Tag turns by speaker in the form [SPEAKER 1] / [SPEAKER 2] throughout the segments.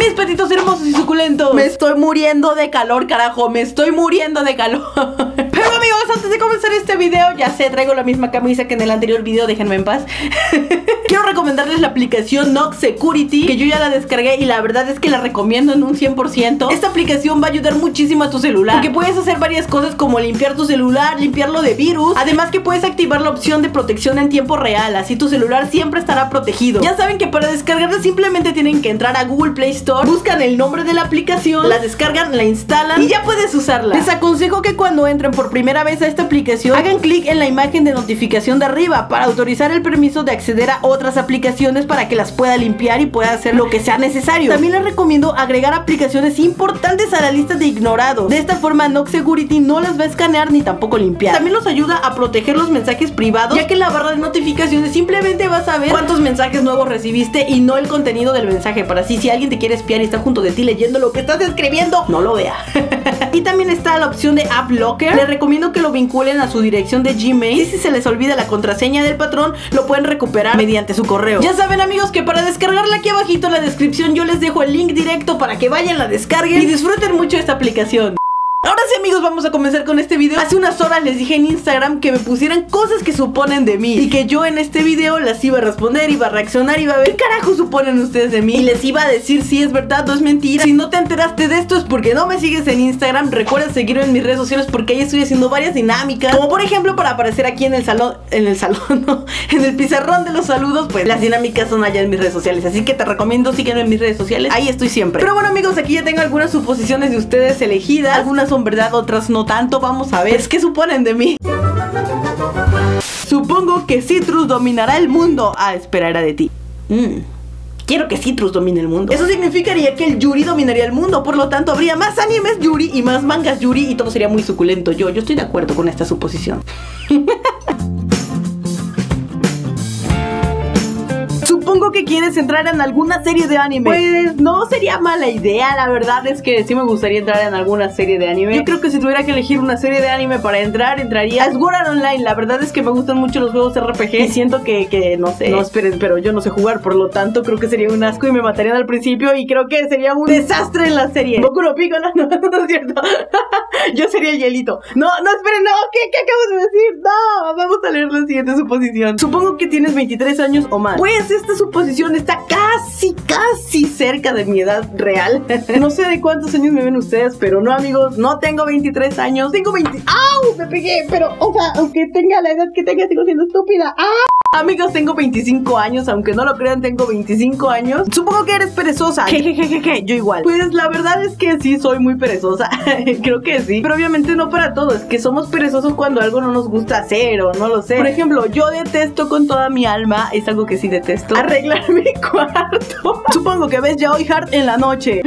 [SPEAKER 1] Mis petitos hermosos y suculentos, me estoy muriendo de calor, carajo, me estoy muriendo de calor. Pero amigos, antes de comenzar este video, ya sé, traigo la misma camisa que en el anterior video, déjenme en paz. Quiero recomendarles la aplicación Nox Security, que yo ya la descargué y la verdad es que la recomiendo en un 100%. Esta aplicación va a ayudar muchísimo a tu celular, porque puedes hacer varias cosas como limpiar tu celular, limpiarlo de virus. Además que puedes activar la opción de protección en tiempo real, así tu celular siempre estará protegido. Ya saben que para descargarla simplemente tienen que entrar a Google Play Store, buscan el nombre de la aplicación, la descargan, la instalan y ya puedes usarla. Les aconsejo que cuando entren por primera vez a esta aplicación, hagan clic en la imagen de notificación de arriba para autorizar el permiso de acceder a otras aplicaciones para que las pueda limpiar y pueda hacer lo que sea necesario. También les recomiendo agregar aplicaciones importantes a la lista de ignorados. De esta forma Nox Security no las va a escanear ni tampoco limpiar. También los ayuda a proteger los mensajes privados, ya que en la barra de notificaciones simplemente vas a ver cuántos mensajes nuevos recibiste y no el contenido del mensaje, para así si alguien te quiere espiar y está junto de ti leyendo lo que estás escribiendo, no lo vea. Y también está la opción de App Locker. Les recomiendo que lo vinculen a su dirección de Gmail y si se les olvida la contraseña del patrón, lo pueden recuperar mediante su correo. Ya saben amigos que para descargarla aquí abajito en la descripción yo les dejo el link directo para que vayan, la descarguen y disfruten mucho esta aplicación. Ahora sí amigos, vamos a comenzar con este video. Hace unas horas les dije en Instagram que me pusieran cosas que suponen de mí y que yo en este video las iba a responder, iba a reaccionar, iba a ver qué carajo suponen ustedes de mí y les iba a decir si es verdad o es mentira. Si no te enteraste de esto es porque no me sigues en Instagram. Recuerda seguirme en mis redes sociales porque ahí estoy haciendo varias dinámicas, como por ejemplo para aparecer aquí en el salón, no, en el pizarrón de los saludos. Pues las dinámicas son allá en mis redes sociales, así que te recomiendo sígueme en mis redes sociales, ahí estoy siempre. Pero bueno amigos, aquí ya tengo algunas suposiciones de ustedes elegidas, algunas son verdad, otras no tanto. Vamos a ver qué suponen de mí. Supongo que Citrus dominará el mundo. Ah, espera, era de ti. Quiero que Citrus domine el mundo. Eso significaría que el Yuri dominaría el mundo. Por lo tanto, habría más animes Yuri y más mangas Yuri y todo sería muy suculento. Yo estoy de acuerdo con esta suposición. Supongo que quieres entrar en alguna serie de anime. Pues no sería mala idea, la verdad es que sí me gustaría entrar en alguna serie de anime. Yo creo que si tuviera que elegir una serie de anime para entrar, entraría a Sword Art Online. La verdad es que me gustan mucho los juegos RPG y siento que no sé. No, esperen, pero yo no sé jugar, por lo tanto creo que sería un asco y me matarían al principio y creo que sería un desastre en la serie. Boku no Pico, no es cierto. Yo sería el hielito. No, esperen, no, ¿qué acabas de decir? No, vamos a leer la siguiente suposición. Supongo que tienes 23 años o más. Pues esta suposición está casi cerca de mi edad real. No sé de cuántos años me ven ustedes, pero no amigos, no tengo 23 años, tengo 20... ¡Au! Me pegué, pero, o sea, aunque tenga la edad que tenga, sigo siendo estúpida. ¡Ah! Amigos, tengo 25 años, aunque no lo crean, tengo 25 años. Supongo que eres perezosa. Jejejeje, yo igual. Pues la verdad es que sí, soy muy perezosa. Creo que sí, pero obviamente no para todo. Es que somos perezosos cuando algo no nos gusta hacer o no lo sé. Por ejemplo, yo detesto con toda mi alma, es algo que sí detesto, arreglar mi cuarto. Supongo que ves Yaoi Heart en la noche.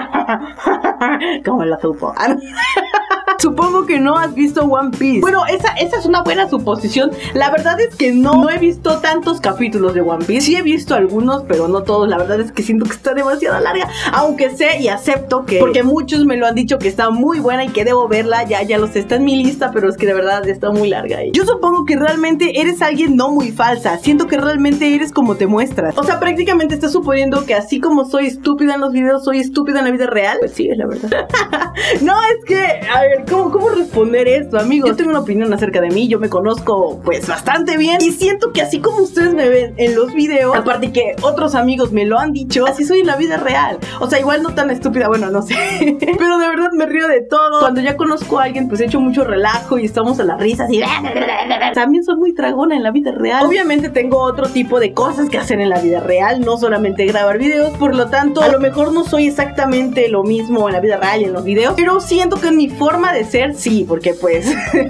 [SPEAKER 1] Como la supo. Supongo que no has visto One Piece. Bueno, esa es una buena suposición. La verdad es que no he visto tantos capítulos de One Piece. Sí he visto algunos, pero no todos. La verdad es que siento que está demasiado larga. Aunque sé y acepto que, porque muchos me lo han dicho que está muy buena y que debo verla. Ya lo sé, está en mi lista, pero es que de verdad está muy larga. Yo supongo que realmente eres alguien no muy falsa. Siento que realmente eres como te muestras. O sea, prácticamente estás suponiendo que así como soy estúpida en los videos, soy estúpida en la vida real. Pues sí, es la verdad. No, es que, a ver, ¿cómo responder esto, amigos? Yo tengo una opinión acerca de mí, yo me conozco pues bastante bien y siento que así como ustedes me ven en los videos, aparte que otros amigos me lo han dicho, así soy en la vida real. O sea, igual no tan estúpida, bueno, no sé, pero de verdad me río de todo. Cuando ya conozco a alguien pues he hecho mucho relajo y estamos a las risas y también soy muy tragona en la vida real. Obviamente tengo otro tipo de cosas que hacer en la vida real, no solamente grabar videos, por lo tanto a lo mejor no soy exactamente lo mismo en la vida real y en los videos, pero siento que en mi forma de ser sí, porque pues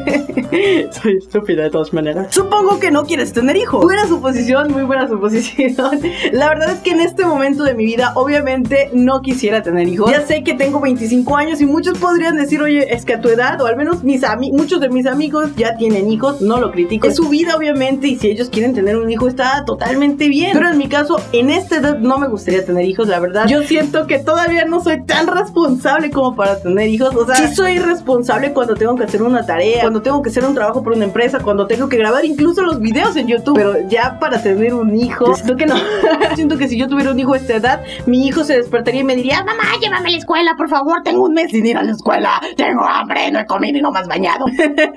[SPEAKER 1] soy estúpida de todas maneras. Supongo que no quieres tener hijos. Buena suposición, muy buena suposición. La verdad es que en este momento de mi vida obviamente no quisiera tener hijos. Ya sé que tengo 25 años y muchos podrían decir, oye, es que a tu edad, o al menos muchos de mis amigos ya tienen hijos, no lo critico. Es su vida obviamente y si ellos quieren tener un hijo está totalmente bien. Pero en mi caso, en esta edad no me gustaría tener hijos, la verdad. Yo siento que todavía no soy tan responsable como para tener hijos. O sea, sí soy responsable responsable cuando tengo que hacer una tarea, cuando tengo que hacer un trabajo por una empresa, cuando tengo que grabar incluso los videos en YouTube. Pero ya para tener un hijo, siento que no. Siento que si yo tuviera un hijo a esta edad, mi hijo se despertaría y me diría: mamá, llévame a la escuela, por favor, tengo un mes sin ir a la escuela, tengo hambre, no he comido y no me has bañado.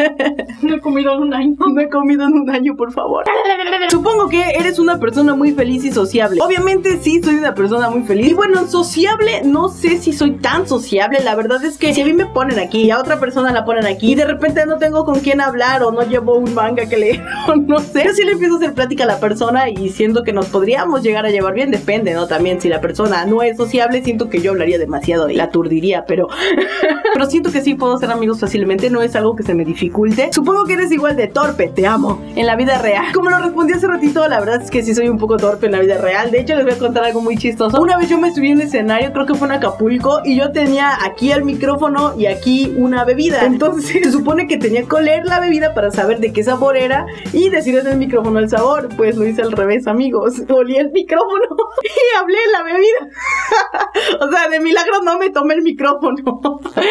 [SPEAKER 2] No he comido en un año.
[SPEAKER 1] No he comido en un año, por favor. Supongo que eres una persona muy feliz y sociable. Obviamente sí, soy una persona muy feliz. Y bueno, sociable, no sé si soy tan sociable. La verdad es que si a mí me ponen aquí y a otra persona la ponen aquí y de repente no tengo con quién hablar o no llevo un manga que leer o no sé, yo sí le empiezo a hacer plática a la persona y siento que nos podríamos llegar a llevar bien. Depende, ¿no? También si la persona no es sociable, siento que yo hablaría demasiado y la aturdiría, pero siento que sí puedo ser amigos fácilmente. No es algo que se me dificulte. Supongo que eres igual de torpe, te amo, en la vida real. Como lo respondí hace ratito, la verdad es que sí soy un poco torpe en la vida real. De hecho, les voy a contar algo muy chistoso. Una vez yo me subí a un escenario, creo que fue en Acapulco, y yo tenía aquí el micrófono y aquí una bebida. Entonces se supone que tenía que oler la bebida para saber de qué sabor era y decir en el micrófono el sabor. Pues lo hice al revés, amigos. Olí el micrófono y hablé en la bebida. O sea, de milagro no me tomé el micrófono.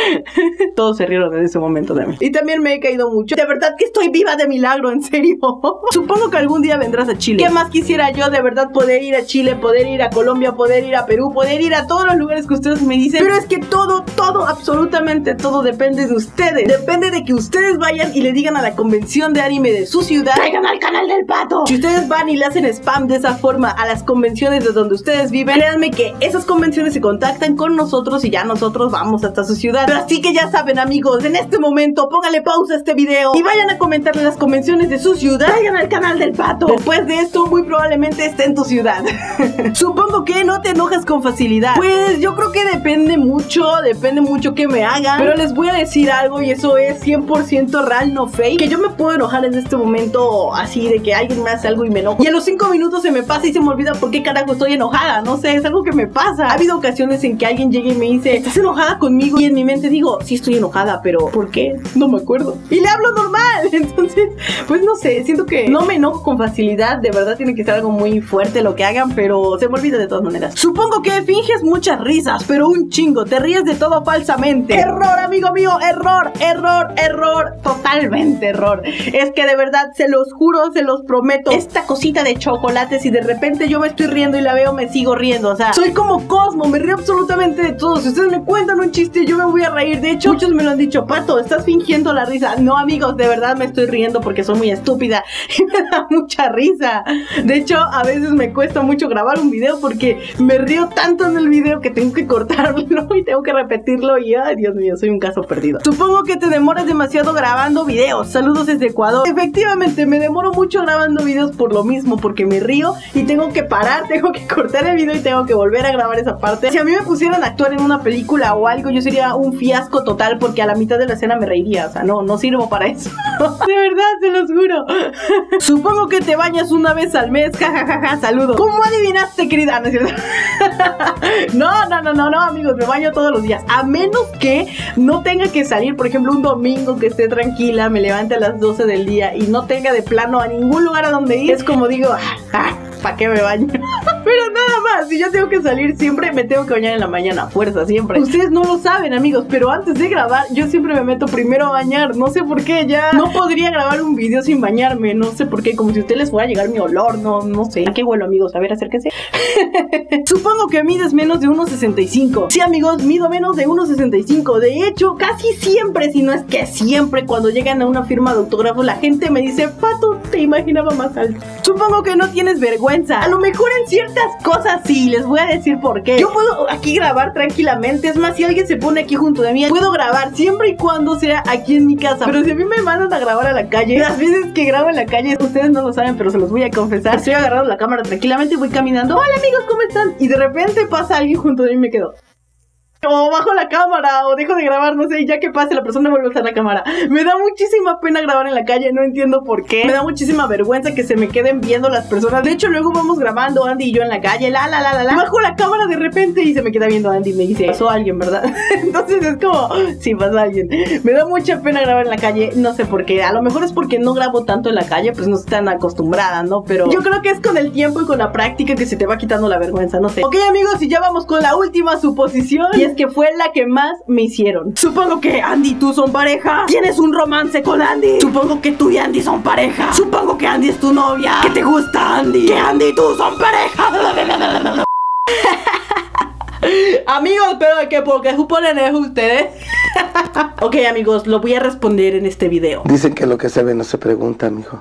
[SPEAKER 1] Todos se rieron en ese momento de mí. Y también me he caído mucho. De verdad que estoy viva de milagro, en serio. Supongo que algún día vendrás a Chile. ¿Qué más quisiera yo? De verdad poder ir a Chile, poder ir a Colombia, poder ir a Perú, poder ir a todos los lugares que ustedes me dicen. Pero es que todo, absolutamente todo depende de ustedes. Depende de que ustedes vayan y le digan a la convención de anime de su ciudad: traigan al canal del Pato. Si ustedes van y le hacen spam de esa forma a las convenciones de donde ustedes viven, créanme que esas convenciones se contactan con nosotros y ya nosotros vamos hasta su ciudad. Pero así que ya saben, amigos, en este momento pónganle pausa a este video y vayan a comentarle las convenciones de su ciudad. Traigan al canal del Pato. Después de esto muy probablemente esté en tu ciudad. Supongo que no te enojas con facilidad. Pues yo creo que depende mucho que me hagan. Pero les voy a decir algo y eso es 100% real, no fake, que yo me puedo enojar en este momento así de que alguien me hace algo y me enojo. Y a los 5 minutos se me pasa y se me olvida por qué carajo estoy enojada. No sé, es algo que me pasa. Ha habido ocasiones en que alguien llega y me dice: ¿estás enojada conmigo? Y en mi mente digo: sí, estoy enojada, pero ¿por qué? No me acuerdo. Y le hablo normal. Entonces, pues no sé, siento que no me enojo con facilidad. De verdad tiene que ser algo muy fuerte lo que hagan, pero se me olvida de todas maneras. Supongo que finges muchas risas, pero un chingo. Te ríes de todo falsamente. Error, amigo mío, error. Totalmente error. Es que de verdad, se los juro, se los prometo, esta cosita de chocolate, si de repente yo me estoy riendo y la veo, me sigo riendo. O sea, soy como Cosmo, me río absolutamente de todo. Si ustedes me cuentan un chiste, yo me voy a reír. De hecho, muchos me lo han dicho: Pato, estás fingiendo la risa. No, amigos, de verdad me estoy riendo porque soy muy estúpida y me da mucha risa. De hecho, a veces me cuesta mucho grabar un video porque me río tanto en el video que tengo que cortarlo y tengo que repetirlo y ay, Dios mío, soy un caso perdido. Supongo que te demoras demasiado grabando videos. Saludos desde Ecuador. Efectivamente, me demoro mucho grabando videos por lo mismo, porque me río y tengo que parar, tengo que cortar el video y tengo que volver a grabar esa parte. Si a mí me pusieran a actuar en una película o algo, yo sería un fiasco total porque a la mitad de la escena me reiría. O sea, no sirvo para eso. De verdad, se los juro. Supongo que te bañas una vez al mes. Jajajaja, saludos. ¿Cómo adivinaste, querida? ¿No es cierto? No, amigos, me baño todos los días. A menos que no tenga que salir, por ejemplo, un domingo que esté tranquila, me levante a las 12 del día y no tenga de plano a ningún lugar a donde ir. Es como digo: ¿para qué me baño? Pero nada más, si yo tengo que salir siempre, me tengo que bañar en la mañana, a fuerza, siempre. Ustedes no lo saben, amigos, pero antes de grabar, yo siempre me meto primero a bañar. No sé por qué, ya no podría grabar un video sin bañarme. No sé por qué, como si a ustedes les fuera a llegar mi olor. No sé. ¿A qué huelo, amigos? A ver, acérquense. Supongo que mides menos de 1.65. Sí, amigos, mido menos de 1.65. De hecho, casi siempre, si no es que siempre, cuando llegan a una firma de autógrafos, la gente me dice: Pato, te imaginaba más alto. Supongo que no tienes vergüenza. A lo mejor en ciertas cosas sí, les voy a decir por qué. Yo puedo aquí grabar tranquilamente. Es más, si alguien se pone aquí junto de mí, puedo grabar siempre y cuando sea aquí en mi casa. Pero si a mí me mandan a grabar a la calle, las veces que grabo en la calle, ustedes no lo saben, pero se los voy a confesar, estoy agarrando la cámara tranquilamente, voy caminando: hola amigos, ¿cómo están? Y de repente pasa alguien junto de mí y me quedo. O bajo la cámara, o dejo de grabar, no sé, y ya que pase la persona vuelve a usar la cámara. Me da muchísima pena grabar en la calle, no entiendo por qué. Me da muchísima vergüenza que se me queden viendo las personas. De hecho, luego vamos grabando Andy y yo en la calle, bajo la cámara de repente y se me queda viendo Andy y me dice: pasó alguien, ¿verdad? Entonces es como, sí, pasó alguien. Me da mucha pena grabar en la calle, no sé por qué. A lo mejor es porque no grabo tanto en la calle, pues no estoy tan acostumbrada, ¿no? Pero yo creo que es con el tiempo y con la práctica que se te va quitando la vergüenza, no sé. Ok, amigos, y ya vamos con la última suposición. Y es que fue la que más me hicieron. Supongo que Andy y tú son pareja. Tienes un romance con Andy. Supongo que tú y Andy son pareja. Supongo que Andy es tu novia. Que te gusta Andy. Que Andy y tú son pareja. Amigos, pero que porque suponen eso ustedes. Ok, amigos, lo voy a responder en este video.
[SPEAKER 3] Dicen que lo que se ve no se pregunta, mijo.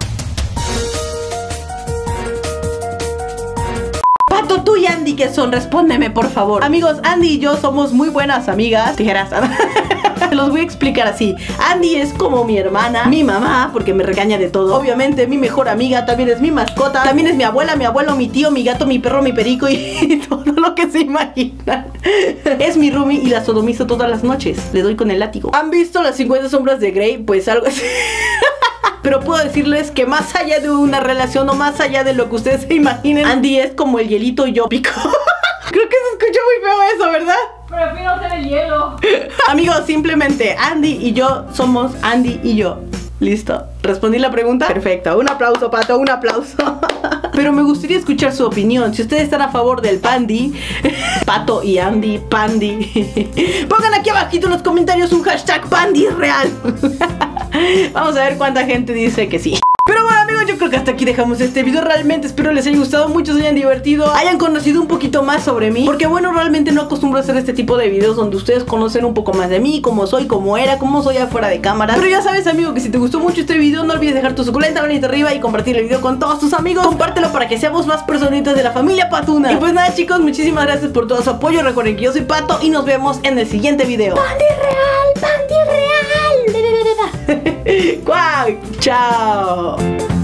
[SPEAKER 1] Pato, tú y Andy, ¿qué son? Respóndeme, por favor. Amigos, Andy y yo somos muy buenas amigas. Tijeras. Se los voy a explicar así. Andy es como mi hermana, mi mamá, porque me regaña de todo. Obviamente, mi mejor amiga, también es mi mascota. También es mi abuela, mi abuelo, mi tío, mi gato, mi perro, mi perico y todo lo que se imaginan. Es mi roomie y la sodomizo todas las noches. Le doy con el látigo. ¿Han visto las 50 sombras de Grey? Pues algo así. Pero puedo decirles que más allá de una relación o más allá de lo que ustedes se imaginen, Andy es como el hielito y yo pico. Creo que se escucha muy feo eso, ¿verdad?
[SPEAKER 2] Prefiero tener hielo.
[SPEAKER 1] Amigos, simplemente Andy y yo somos Andy y yo. ¿Listo? ¿Respondí la pregunta? Perfecto. Un aplauso, Pato, un aplauso. Pero me gustaría escuchar su opinión. Si ustedes están a favor del Pandy, Pato y Andy, Pandy, pongan aquí abajito en los comentarios un hashtag Pandy real. Vamos a ver cuánta gente dice que sí. Pero bueno, amigos, yo creo que hasta aquí dejamos este video. Realmente espero les haya gustado mucho, se hayan divertido, hayan conocido un poquito más sobre mí. Porque bueno, realmente no acostumbro a hacer este tipo de videos donde ustedes conocen un poco más de mí, cómo soy, cómo era, cómo soy afuera de cámara. Pero ya sabes, amigo, que si te gustó mucho este video, no olvides dejar tu suculenta manita arriba y compartir el video con todos tus amigos. Compártelo para que seamos más personitas de la familia Patuna. Y pues nada, chicos, muchísimas gracias por todo su apoyo. Recuerden que yo soy Pato y nos vemos en el siguiente video. ¡Pandy real! ¡Pandy real! ¡Guau! ¡Chao!